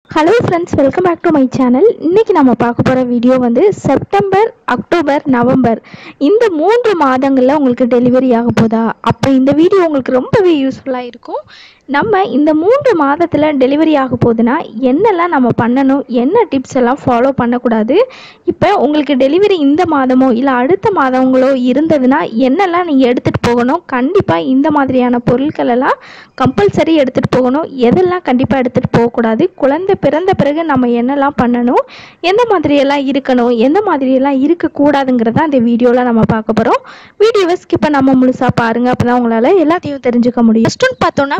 Hello friends, welcome back to my channel. இன்றைக்கி நம்ம பார்க்க போகிற வீடியோ வந்து செப்டம்பர், அக்டோபர், நவம்பர் இந்த 3 மாதங்களில் உங்களுக்கு டெலிவரி ஆக போதா? அப்போ இந்த வீடியோ உங்களுக்கு ரொம்பவே யூஸ்ஃபுல்லாக இருக்கும். நம்ம இந்த 3 மாதத்தில் டெலிவரி ஆக போகுதுன்னா என்னெல்லாம் நம்ம பண்ணணும், என்ன டிப்ஸ் எல்லாம் ஃபாலோ பண்ணக்கூடாது, இப்போ உங்களுக்கு டெலிவரி இந்த மாதமோ இல்லை அடுத்த மாதங்களோ இருந்ததுன்னா என்னெல்லாம் நீங்கள் எடுத்துகிட்டு போகணும், கண்டிப்பாக இந்த மாதிரியான பொருட்கள் எல்லாம் கம்பல்சரி எடுத்துகிட்டு போகணும், எதெல்லாம் கண்டிப்பாக எடுத்துகிட்டு போகக்கூடாது, குழந்தை பிறந்த பிறகு நம்ம என்னெல்லாம் பண்ணணும், எந்த மாதிரியெல்லாம் இருக்கணும், எந்த மாதிரியெல்லாம் இருக்கக்கூடாதுங்கிறத அந்த வீடியோவில் நம்ம பார்க்க போகிறோம். வீடியோவை ஸ்கிப் பண்ணாமல் முழுசாக பாருங்கள், அப்போ தான் உங்களால் எல்லாத்தையும் தெரிஞ்சுக்க முடியும். ஃபஸ்ட்டுன்னு பார்த்தோன்னா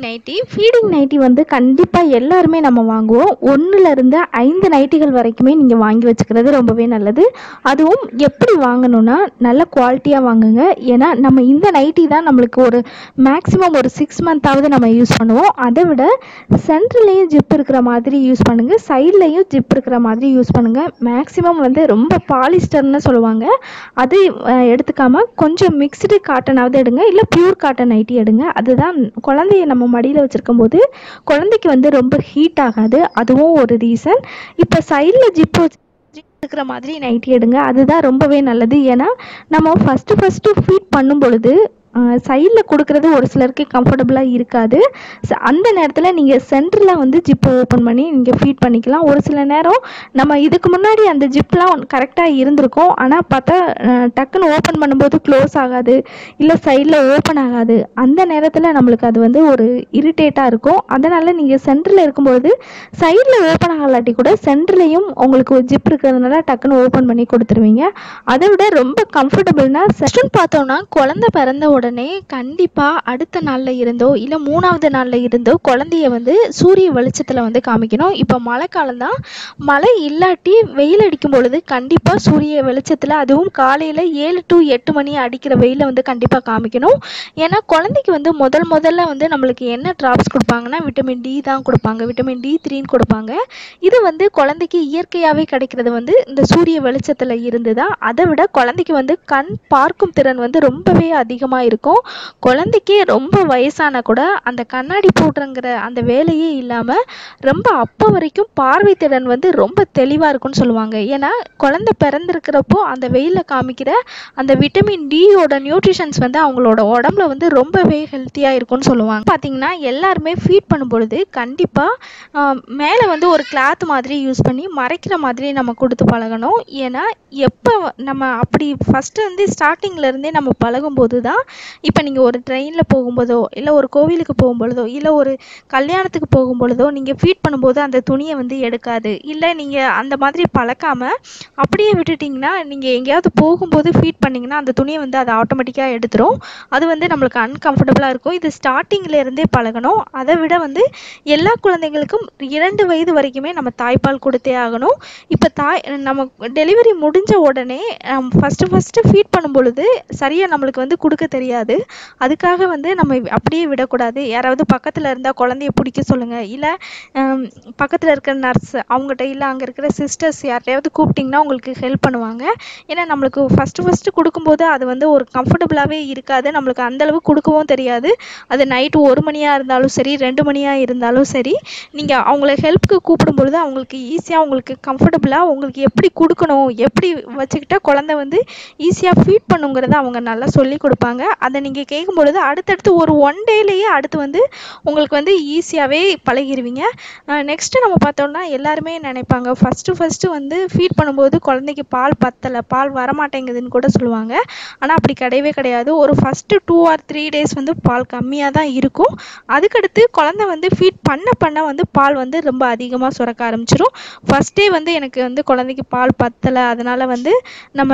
ஃபீடிங் நைட்டி வந்து கண்டிப்பாக எல்லாருமே நம்ம வாங்குவோம். 1லேருந்து 5 நைட்டிகள் வரைக்குமே நீங்கள் வாங்கி வச்சுக்கிறது ரொம்பவே நல்லது. அதுவும் எப்படி வாங்கணும்னா நல்ல குவாலிட்டியாக வாங்குங்க. ஏன்னா நம்ம இந்த நைட்டி தான் நம்மளுக்கு ஒரு மேக்ஸிமம் ஒரு 6 மந்த்தாவது நம்ம யூஸ் பண்ணுவோம். அதை விட சென்டர்லேயும் ஜிப் இருக்கிற மாதிரி யூஸ் பண்ணுங்கள், சைட்லேயும் ஜிப் இருக்கிற மாதிரி யூஸ் பண்ணுங்கள். மேக்ஸிமம் வந்து ரொம்ப பாலிஸ்டர்னு சொல்லுவாங்க, அது எடுத்துக்காமல் கொஞ்சம் மிக்ஸ்டு காட்டனாவது எடுங்க, இல்லை பியூர் காட்டன் நைட்டி எடுங்க. அதுதான் குழந்தைய நம்ம மடியில் வச்சுருக்கும் போது குழந்தைக்கு வந்து ரொம்ப ஹீட் ஆகாது, அதுவும் ஒரு ரீசன். இப்போ சைடில் ஜிப்பு இருக்கிற மாதிரி நைட்டி எடுங்க, அதுதான் ரொம்பவே நல்லது. ஏன்னா நம்ம ஃபஸ்ட்டு ஃபீட் பண்ணும் பொழுது சைடில் கொடுக்குறது ஒரு சிலருக்கு கம்ஃபர்டபுளாக இருக்காது. அந்த நேரத்தில் நீங்கள் சென்டரில் வந்து ஜிப்பை ஓப்பன் பண்ணி நீங்கள் ஃபீட் பண்ணிக்கலாம். ஒரு சில நேரம் நம்ம இதுக்கு முன்னாடி அந்த ஜிப்லாம் கரெக்டாக இருந்திருக்கும், ஆனால் பார்த்தா டக்குன்னு ஓப்பன் பண்ணும்போது க்ளோஸ் ஆகாது, இல்லை சைடில் ஓப்பன் ஆகாது. அந்த நேரத்தில் நம்மளுக்கு அது வந்து ஒரு இரிட்டேட்டாக இருக்கும். அதனால் நீங்கள் சென்டரில் இருக்கும்போது சைடில் ஓப்பன் ஆகலாட்டி கூட சென்டர்லேயும் உங்களுக்கு ஒரு ஜிப் இருக்கிறதுனால டக்குன்னு ஓப்பன் பண்ணி கொடுத்துருவீங்க. அதை விட ரொம்ப கம்ஃபர்டபுள்னா செஷன் பார்த்தோன்னா குழந்தை பிறந்த உடனே கண்டிப்பாக அடுத்த நாளில் இருந்தோ இல்லை 3வது நாளில் இருந்தோ குழந்தைய வந்து சூரிய வெளிச்சத்தில் வந்து காமிக்கணும். இப்போ மழை காலம்தான், மழை இல்லாட்டி வெயில் அடிக்கும் பொழுது கண்டிப்பாக சூரிய வெளிச்சத்தில், அதுவும் காலையில் 7 to 8 மணி அடிக்கிற வெயிலை வந்து கண்டிப்பாக காமிக்கணும். ஏன்னா குழந்தைக்கு வந்து முதல்ல வந்து நம்மளுக்கு என்ன ட்ராப்ஸ் கொடுப்பாங்கன்னா விட்டமின் டி தான் கொடுப்பாங்க, விட்டமின் D3 கொடுப்பாங்க. இது வந்து குழந்தைக்கு இயற்கையாகவே கிடைக்கிறது வந்து இந்த சூரிய வெளிச்சத்தில் இருந்து தான். அதை விட குழந்தைக்கு வந்து கண் பார்க்கும் திறன் வந்து ரொம்பவே அதிகமாக இருக்கும். குழந்தைக்கே ரொம்ப வயசான கூட அந்த கண்ணாடி போடுறங்கிற அந்த வேலையே இல்லாமல் ரொம்ப அப்போ வரைக்கும் பார்வை திறன் வந்து ரொம்ப தெளிவாக இருக்கும்னு சொல்லுவாங்க. ஏன்னா குழந்தை பிறந்திருக்கிறப்போ அந்த வெயிலில் காமிக்கிற அந்த விட்டமின் டியோட நியூட்ரிஷன்ஸ் வந்து அவங்களோட உடம்புல வந்து ரொம்பவே ஹெல்த்தியாக இருக்கும்னு சொல்லுவாங்க. பார்த்தீங்கன்னா எல்லாருமே ஃபீட் பண்ணும் பொழுது கண்டிப்பாக மேலே வந்து ஒரு கிளாத் மாதிரி யூஸ் பண்ணி மறைக்கிற மாதிரி நம்ம கொடுத்து பழகணும். ஏன்னா எப்போ நம்ம அப்படி ஃபஸ்ட்டு வந்து ஸ்டார்டிங்லேருந்தே நம்ம பழகும்போது தான், இப்போ நீங்கள் ஒரு ட்ரெயினில் போகும்போதோ இல்லை ஒரு கோவிலுக்கு போகும்பொழுதோ இல்லை ஒரு கல்யாணத்துக்கு போகும்பொழுதோ நீங்கள் ஃபீட் பண்ணும்போது அந்த துணியை வந்து எடுக்காது. இல்லை நீங்கள் அந்த மாதிரி பழக்காமல் அப்படியே விட்டுட்டிங்கன்னா நீங்கள் எங்கேயாவது போகும்போது ஃபீட் பண்ணிங்கன்னா அந்த துணியை வந்து அது ஆட்டோமேட்டிக்காக எடுத்துரும். அது வந்து நம்மளுக்கு அன்கம்ஃபர்டபுளாக இருக்கும். இது ஸ்டார்டிங்லேருந்தே பழகணும். அதை விட வந்து எல்லா குழந்தைங்களுக்கும் 2 வயது வரைக்குமே நம்ம தாய்ப்பால் கொடுத்தே ஆகணும். இப்போ நம்ம டெலிவரி முடிஞ்ச உடனே ஃபஸ்ட்டு ஃபீட் பண்ணும் பொழுது சரியாக நம்மளுக்கு வந்து கொடுக்க தெரியாது. அதுக்காக வந்து நம்ம அப்படியே விடக்கூடாது. யாராவது பக்கத்தில் இருந்தால் குழந்தைய பிடிக்க சொல்லுங்கள், இல்லை பக்கத்தில் இருக்கிற நர்ஸ் அவங்ககிட்ட இல்லை அங்கே இருக்கிற சிஸ்டர்ஸ் யார்ட்டையாவது கூப்பிட்டிங்கன்னா உங்களுக்கு ஹெல்ப் பண்ணுவாங்க. ஏன்னா நம்மளுக்கு ஃபஸ்ட்டு கொடுக்கும்போது அது வந்து ஒரு கம்ஃபர்டபுளாகவே இருக்காது, நம்மளுக்கு அந்தளவு கொடுக்கவும் தெரியாது. அது நைட்டு 1 மணியாக இருந்தாலும் சரி 2 மணியாக இருந்தாலும் சரி, நீங்கள் அவங்கள ஹெல்ப்புக்கு கூப்பிடும் பொழுது அவங்களுக்கு ஈஸியாக உங்களுக்கு கம்ஃபர்டபுளாக உங்களுக்கு எப்படி கொடுக்கணும், எப்படி வச்சுக்கிட்டா குழந்தை வந்து ஈஸியாக ஃபீட் பண்ணுங்கிறத அவங்க நல்லா சொல்லி கொடுப்பாங்க. அதை நீங்கள் கேட்கும் பொழுது அடுத்தடுத்து ஒரு 1 டேலேயே அடுத்து வந்து உங்களுக்கு வந்து ஈஸியாகவே பழகிடுவீங்க. நெக்ஸ்ட்டு நம்ம பார்த்தோம்னா எல்லாருமே நினைப்பாங்க ஃபஸ்ட்டு வந்து ஃபீட் பண்ணும்போது குழந்தைக்கு பால் பத்தலை, பால் வரமாட்டேங்குதுன்னு கூட சொல்லுவாங்க. ஆனால் அப்படி கிடையவே கிடையாது. ஒரு ஃபஸ்ட்டு 2 or 3 days வந்து பால் கம்மியாக தான் இருக்கும். அதுக்கடுத்து குழந்தை வந்து ஃபீட் பண்ண வந்து பால் வந்து ரொம்ப அதிகமாக சுரக்க ஆரம்பிச்சிடும். ஃபஸ்ட்டே வந்து எனக்கு வந்து குழந்தைக்கு பால் பத்தலை, அதனால் வந்து நம்ம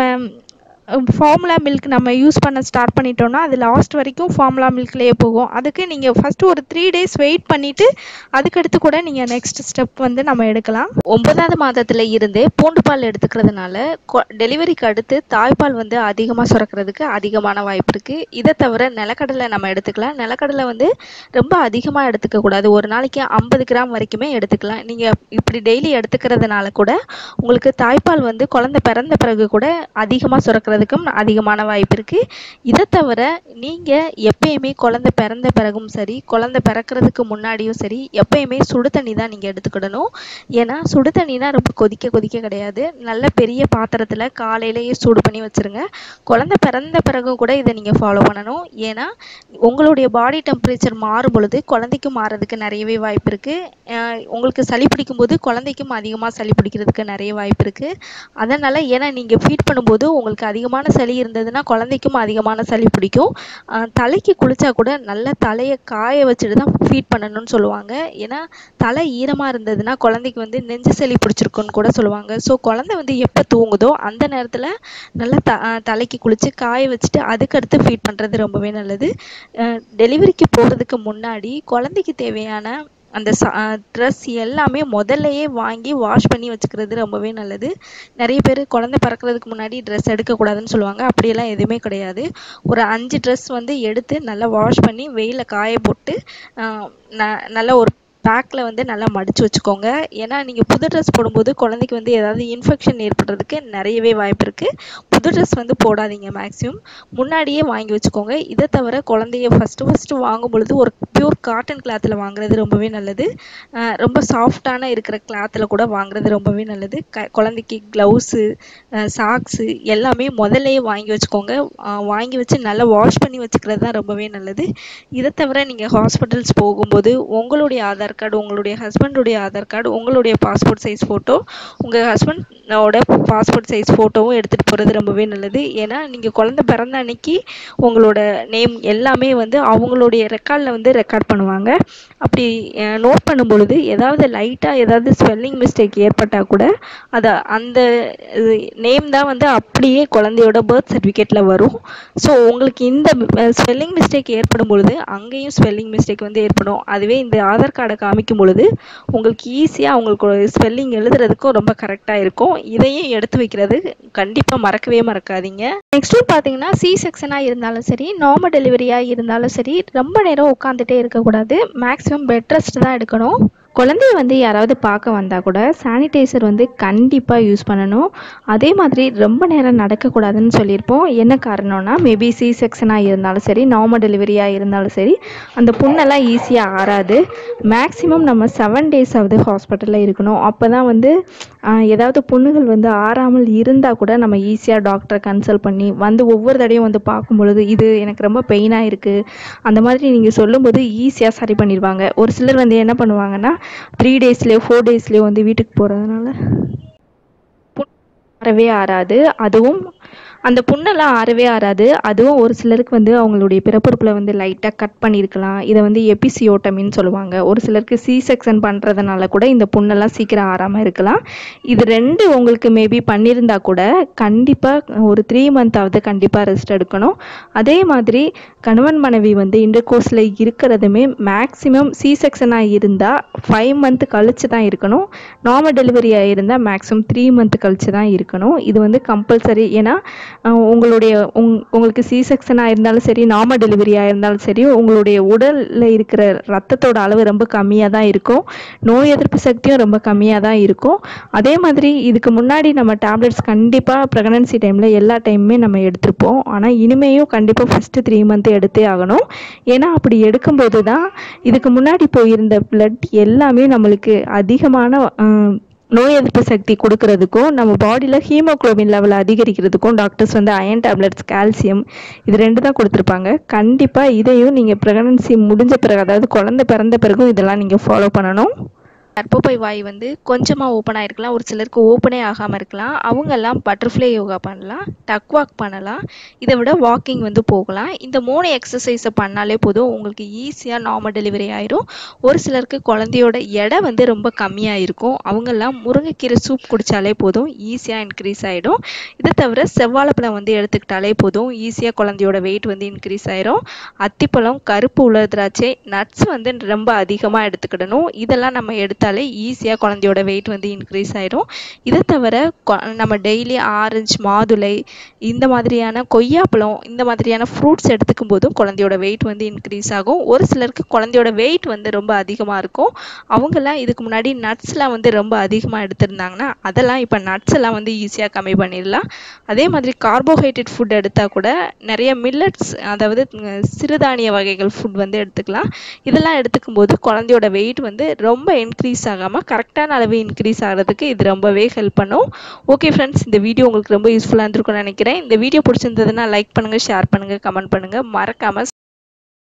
ஃபார்முலா மில்க் நம்ம யூஸ் பண்ண ஸ்டார்ட் பண்ணிட்டோம்னா அது லாஸ்ட் வரைக்கும் ஃபார்முலா மில்க்லேயே போகும். அதுக்கு நீங்கள் ஃபஸ்ட்டு ஒரு 3 days வெயிட் பண்ணிவிட்டு அதுக்கடுத்து கூட நீங்கள் நெக்ஸ்ட் ஸ்டெப் வந்து நம்ம எடுக்கலாம். 9வது மாதத்தில் இருந்தே பூண்டு பால் எடுத்துக்கிறதுனால டெலிவரிக்கு அடுத்து தாய்ப்பால் வந்து அதிகமாக சுரக்கிறதுக்கு அதிகமான வாய்ப்பு இருக்குது. இதை தவிர நிலக்கடலை நம்ம எடுத்துக்கலாம். நிலக்கடலை வந்து ரொம்ப அதிகமாக எடுத்துக்கக்கூடாது, ஒரு நாளைக்கு 50 கிராம் வரைக்குமே எடுத்துக்கலாம். நீங்கள் இப்படி டெய்லி எடுத்துக்கிறதுனால கூட உங்களுக்கு தாய்ப்பால் வந்து குழந்தை பிறந்த பிறகு கூட அதிகமாக சுரக்கிற பறக்கிறதுக்கும் அதிகமான வாய்ப்பு இருக்குது. இதை தவிர நீங்கள் எப்பயுமே குழந்தை பிறந்த பிறகும் சரி, குழந்தை பிறக்கிறதுக்கு முன்னாடியும் சரி, எப்பயுமே சுடு தண்ணி தான் நீங்கள் எடுத்துக்கிடணும். ஏன்னா சுடு தண்ணினா ரொம்ப கொதிக்க கிடையாது, நல்ல பெரிய பாத்திரத்தில் காலையிலேயே சூடு பண்ணி வச்சுருங்க. குழந்தை பிறந்த பிறகும் கூட இதை நீங்கள் ஃபாலோ பண்ணணும். ஏன்னா உங்களுடைய பாடி டெம்பரேச்சர் மாறும் பொழுது குழந்தைக்கும் மாறதுக்கு நிறையவே வாய்ப்பு இருக்குது. உங்களுக்கு சளி பிடிக்கும்போது குழந்தைக்கும் அதிகமாக சளி பிடிக்கிறதுக்கு நிறைய வாய்ப்பு இருக்குது. அதனால் ஏன்னா நீங்கள் ஃபீட் பண்ணும்போது உங்களுக்கு அதிகமான சளி இருந்ததுன்னா குழந்தைக்கும் அதிகமான சளி பிடிக்கும். தலைக்கு குளித்தா கூட நல்லா தலையை காய வச்சுட்டு தான் ஃபீட் பண்ணணும்னு சொல்லுவாங்க. ஏன்னா தலை ஈரமாக இருந்ததுன்னா குழந்தைக்கு வந்து நெஞ்சு சளி பிடிச்சிருக்குன்னு கூட சொல்லுவாங்க. ஸோ குழந்தை வந்து எப்போ தூங்குதோ அந்த நேரத்தில் நல்லா தலைக்கு குளித்து காய வச்சுட்டு அதுக்கடுத்து ஃபீட் பண்ணுறது ரொம்பவே நல்லது. டெலிவரிக்கு போகிறதுக்கு முன்னாடி குழந்தைக்கு தேவையான அந்த ட்ரெஸ் எல்லாமே முதல்லையே வாங்கி வாஷ் பண்ணி வச்சுக்கிறது ரொம்பவே நல்லது. நிறைய பேர் குழந்தை பிறக்கிறதுக்கு முன்னாடி ட்ரெஸ் எடுக்கக்கூடாதுன்னு சொல்லுவாங்க. அப்படியெல்லாம் எதுவுமே கிடையாது. ஒரு 5 ட்ரெஸ் வந்து எடுத்து நல்லா வாஷ் பண்ணி வெயிலில் காய போட்டு நல்லா ஒரு பேக்கில் வந்து நல்லா மடித்து வச்சுக்கோங்க. ஏன்னா நீங்கள் புது ட்ரெஸ் போடும்போது குழந்தைக்கு வந்து ஏதாவது இன்ஃபெக்ஷன் ஏற்படுறதுக்கு நிறையவே வாய்ப்பு இருக்குது. புது ட்ரெஸ் வந்து போடாதீங்க, மேக்ஸிமம் முன்னாடியே வாங்கி வச்சுக்கோங்க. இதை தவிர குழந்தைய ஃபஸ்ட்டு வாங்கும் பொழுது ஒரு பியூர் காட்டன் கிளாத்தில் வாங்குறது ரொம்பவே நல்லது. ரொம்ப சாஃப்டான இருக்கிற கிளாத்தில் கூட வாங்குறது ரொம்பவே நல்லது. குழந்தைக்கு க்ளவுஸு, சாக்ஸு எல்லாமே முதல்லையே வாங்கி வச்சுக்கோங்க. வாங்கி வச்சு நல்லா வாஷ் பண்ணி வச்சுக்கிறது தான் ரொம்பவே நல்லது. இதை தவிர நீங்கள் ஹாஸ்பிட்டல்ஸ் போகும்போது உங்களுடைய ஆதார் கார்டு, உங்களுடைய ஹஸ்பண்டுடைய ஆதார் கார்டு, உங்களுடைய பாஸ்போர்ட் சைஸ் ஃபோட்டோ, உங்கள் ஹஸ்பண்டோட பாஸ்போர்ட் சைஸ் ஃபோட்டோவும் எடுத்துகிட்டு போகிறது ரொம்பவே நல்லது. ஏன்னா நீங்கள் குழந்தை பிறந்த அன்னைக்கு உங்களோட நேம் எல்லாமே வந்து அவங்களுடைய ரெக்கார்டில் வந்து ரெக்கார்ட் பண்ணுவாங்க. அப்படி நோட் பண்ணும் பொழுது ஏதாவது லைட்டாக ஏதாவது ஸ்பெல்லிங் மிஸ்டேக் ஏற்பட்டால் கூட அந்த நேம் தான் வந்து அப்படியே குழந்தையோட பர்த் சர்டிஃபிகேட்டில் வரும். ஸோ உங்களுக்கு இந்த ஸ்பெல்லிங் மிஸ்டேக் ஏற்படும் பொழுது அங்கேயும் ஸ்பெல்லிங் மிஸ்டேக் வந்து ஏற்படும். அதுவே இந்த ஆதார் கார்டை காமிக்கும் பொழுது உங்களுக்கு ஈஸியாக உங்களுக்கு ஸ்பெல்லிங் எழுதுறதுக்கும் ரொம்ப கரெக்டாக இருக்கும். இதையும் எடுத்து வைக்கிறது கண்டிப்பாக மறக்கவே மறக்காதீங்க. நெக்ஸ்ட்டு பார்த்தீங்கன்னா சி செக்ஷனாக இருந்தாலும் சரி, நார்மல் டெலிவரியாக இருந்தாலும் சரி, ரொம்ப நேரம் உட்காந்துட்டே இருக்கக்கூடாது. மேக்ஸிமம் பெட் ரெஸ்ட் தான் எடுக்கணும். குழந்தைய வந்து யாராவது பார்க்க வந்தால் கூட சானிடைசர் வந்து கண்டிப்பாக யூஸ் பண்ணணும். அதே மாதிரி ரொம்ப நேரம் நடக்கக்கூடாதுன்னு சொல்லியிருப்போம். என்ன காரணம்னா மேபி சி செக்ஷனாக இருந்தாலும் சரி, நார்மல் டெலிவரியாக இருந்தாலும் சரி, அந்த புண்ணெல்லாம் ஈஸியாக ஆறாது. மேக்ஸிமம் நம்ம 7 டேஸாவது ஹாஸ்பிட்டலில் இருக்கணும். அப்போ தான் வந்து ஏதாவது புண்ணுகள் வந்து ஆறாமல் இருந்தால் கூட நம்ம ஈஸியாக டாக்டரை கன்சல்ட் பண்ணி வந்து ஒவ்வொரு தடையும் வந்து பார்க்கும் பொழுது இது எனக்கு ரொம்ப பெயினாக இருக்குது அந்த மாதிரி நீங்கள் சொல்லும்போது ஈஸியாக சரி பண்ணிடுவாங்க. ஒரு சிலர் வந்து என்ன பண்ணுவாங்கன்னா 3 டேஸ்லேயோ 4 டேஸ்லேயோ வந்து வீட்டுக்கு போகிறதுனால ஆறவே ஆறாது. அதுவும் அந்த புண்ணெல்லாம் ஆறவே ஆறாது. அதுவும் ஒரு சிலருக்கு வந்து அவங்களுடைய பிறப்புறுப்பில் வந்து லைட்டாக கட் பண்ணியிருக்கலாம். இதை வந்து எபிசியோட்டமின்னு சொல்லுவாங்க. ஒரு சிலருக்கு சி செக்ஷன் பண்ணுறதுனால கூட இந்த புண்ணெல்லாம் சீக்கிரம் ஆறாமல் இருக்கலாம். இது 2 உங்களுக்கு மேபி பண்ணியிருந்தா கூட கண்டிப்பாக ஒரு 3 மந்த்தாவது கண்டிப்பாக ரெஸ்ட் எடுக்கணும். அதே மாதிரி கணவன் மனைவி வந்து இன்டர்கோர்ஸில் இருக்கிறதுமே மேக்ஸிமம் சி செக்ஷனாக இருந்தால் 5 மந்த் கழித்து தான் இருக்கணும். நார்மல் டெலிவரியாக இருந்தால் மேக்ஸிமம் 3 மந்த் கழித்து தான் இருக்கணும். இது வந்து கம்பல்சரி. ஏன்னா உங்களுக்கு சி செக்ஷனாக இருந்தாலும் சரி, நார்மல் டெலிவரியாக இருந்தாலும் சரி, உங்களுடைய உடலில் இருக்கிற ரத்தத்தோட அளவு ரொம்ப கம்மியாக தான் இருக்கும். நோய் எதிர்ப்பு சக்தியும் ரொம்ப கம்மியாக தான் இருக்கும். அதே மாதிரி இதுக்கு முன்னாடி நம்ம டேப்லெட்ஸ் கண்டிப்பாக ப்ரெக்னன்சி டைமில் எல்லா டைமுமே நம்ம எடுத்திருப்போம். ஆனால் இனிமேயும் கண்டிப்பாக ஃபஸ்ட்டு 3 மந்த் எடுத்தே ஆகணும். ஏன்னா அப்படி எடுக்கும்போது தான் இதுக்கு முன்னாடி போயிருந்த பிளட் எல்லாமே நம்மளுக்கு அதிகமான நோய் எதிர்ப்பு சக்தி கொடுக்கறதுக்கும் நம்ம பாடியில் ஹீமோக்ளோபின் லெவல் அதிகரிக்கிறதுக்கும் டாக்டர்ஸ் வந்து அயன் டேப்லெட்ஸ், கால்சியம் இது 2 தான் கொடுத்துருப்பாங்க. கண்டிப்பாக இதையும் நீங்கள் ப்ரெக்னன்சி முடிஞ்ச பிறகு, அதாவது குழந்தை பிறந்த பிறகும் இதெல்லாம் நீங்கள் ஃபாலோ பண்ணணும். கர்ப்பப்பை வாய் வந்து கொஞ்சமாக ஓப்பன் ஆகிருக்கலாம், ஒரு சிலருக்கு ஓப்பனே ஆகாமல் இருக்கலாம். அவங்கெல்லாம் பட்டர்ஃப்ளை யோகா பண்ணலாம், டக் வாக் பண்ணலாம், இதை விட வாக்கிங் வந்து போகலாம். இந்த 3 எக்ஸசைஸை பண்ணாலே போதும், உங்களுக்கு ஈஸியாக நார்மல் டெலிவரி ஆயிரும். ஒரு சிலருக்கு குழந்தையோட எடை வந்து ரொம்ப கம்மியாக இருக்கும். அவங்கெல்லாம் முருங்கைக்கீரை சூப் குடித்தாலே போதும், ஈஸியாக இன்க்ரீஸ் ஆகிடும். இதை தவிர செவ்வாழைப்பழம் வந்து எடுத்துக்கிட்டாலே போதும், ஈஸியாக குழந்தையோட வெயிட் வந்து இன்க்ரீஸ் ஆயிரும். அத்திப்பழம், கருப்பு உலர் திராட்சை, நட்ஸ் வந்து ரொம்ப அதிகமாக எடுத்துக்கிடணும். இதெல்லாம் நம்ம எடுத்து எடுத்தாலே ஈஸியாக குழந்தையோட வெயிட் வந்து இன்க்ரீஸ் ஆயிடும். இதை தவிர நம்ம டெய்லி ஆரஞ்சு, மாதுளை, இந்த மாதிரியான கொய்யாப்பழம், இந்த மாதிரியான ஃப்ரூட்ஸ் எடுத்துக்கும் போதும் குழந்தையோட வெயிட் வந்து இன்க்ரீஸ் ஆகும். ஒரு சிலருக்கு குழந்தையோட வெயிட் வந்து ரொம்ப அதிகமாக இருக்கும். அவங்கெல்லாம் இதுக்கு முன்னாடி நட்ஸ்லாம் வந்து ரொம்ப அதிகமாக எடுத்திருந்தாங்கன்னா அதெல்லாம் இப்போ நட்ஸ் எல்லாம் வந்து ஈஸியாக கம்மி பண்ணிடலாம். அதே மாதிரி கார்போஹைட்ரேட் ஃபுட் எடுத்தால் கூட நிறைய மில்லட்ஸ், அதாவது சிறுதானிய வகைகள் ஃபுட் வந்து எடுத்துக்கலாம். இதெல்லாம் எடுத்துக்கும் போது குழந்தையோட வெயிட் வந்து ரொம்ப இன்க்ரீஸ் ஆகாமல் கரெக்டான அளவு இன்க்ரீஸ் ஆகிறதுக்கு இது ரொம்பவே ஹெல்ப் பண்ணும். ஓகே ஃப்ரெண்ட்ஸ், இந்த வீடியோ உங்களுக்கு ரொம்ப யூஸ்ஃபுல்லாக இருந்திருக்கும்னு நினைக்கிறேன். இந்த வீடியோ பிடிச்சிருந்ததுன்னா லைக் பண்ணுங்கள், ஷேர் பண்ணுங்கள், கமெண்ட் பண்ணுங்கள். மறக்காமல்